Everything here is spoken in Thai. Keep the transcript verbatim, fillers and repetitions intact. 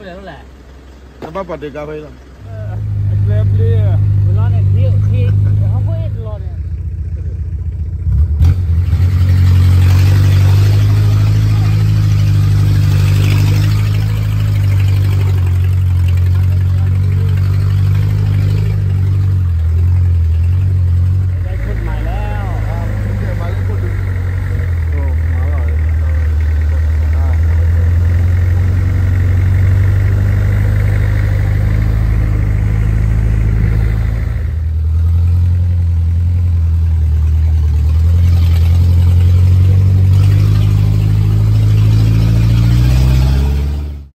ไปแล้วแหละน้ำปลาปัดเด็กกาไปแล้วเออเกลือเปรี้ย